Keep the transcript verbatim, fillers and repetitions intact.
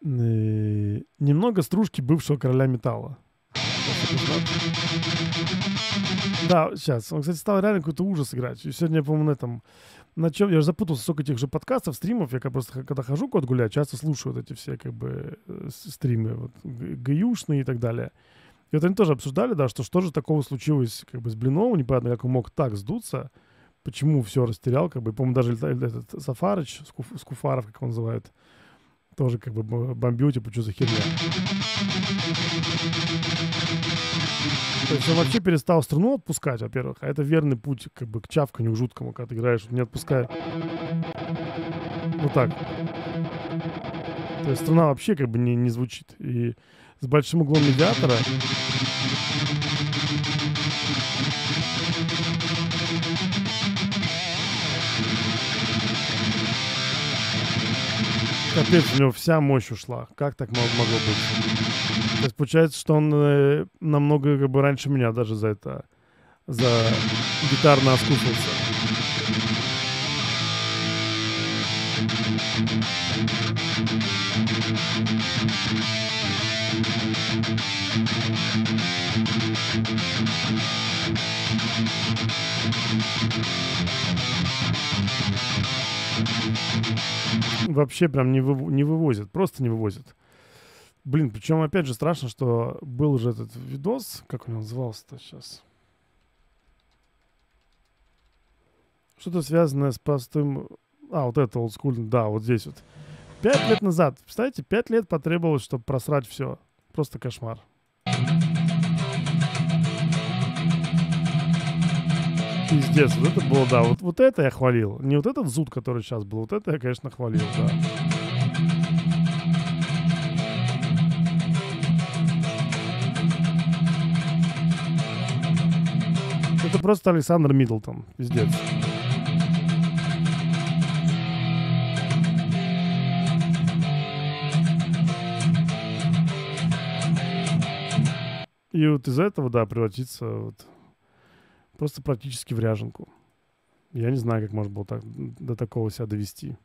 Э, немного стружки бывшего короля металла. Да, сейчас. Он, кстати, стал реально какой-то ужас играть. И сегодня я, по-моему, на этом... На чем? Я уже запутался, сколько этих же подкастов, стримов. Я как просто, когда хожу куда гулять, часто слушаю вот эти все, как бы, э, с- стримы, вот, г- ГЮшные и так далее. И вот они тоже обсуждали, да, что что же такого случилось, как бы, с Блиновым, непонятно, как он мог так сдуться, почему все растерял, как бы, по-моему, даже лета- этот Сафарыч, Скуф- Скуфаров, как его называют, тоже, как бы, б- бомбил, типа, что за херня. То есть он вообще перестал струну отпускать, во-первых, а это верный путь, как бы, к чавканью жуткому, когда ты играешь, не отпуская. Вот так. То есть струна вообще, как бы, не, не звучит. И с большим углом медиатора... Капец, у него вся мощь ушла. Как так мог- могло быть? То есть получается, что он э, намного, как бы, раньше меня даже за это, за гитарно оскучился. Вообще прям не, выво- не вывозит, просто не вывозит. Блин, причем опять же страшно, что был же этот видос, как он назывался-то сейчас? Что-то связанное с простым... А, вот это олдскульный, да, вот здесь вот. Пять лет назад, представляете, пять лет потребовалось, чтобы просрать все. Просто кошмар. Пиздец, вот это было, да, вот, вот это я хвалил. Не вот этот зуд, который сейчас был, вот это я, конечно, хвалил, да. Это просто Александр Миддлтон, пиздец. И вот из этого, да, превратиться вот просто практически в ряженку. Я не знаю, как можно было так, до такого себя довести.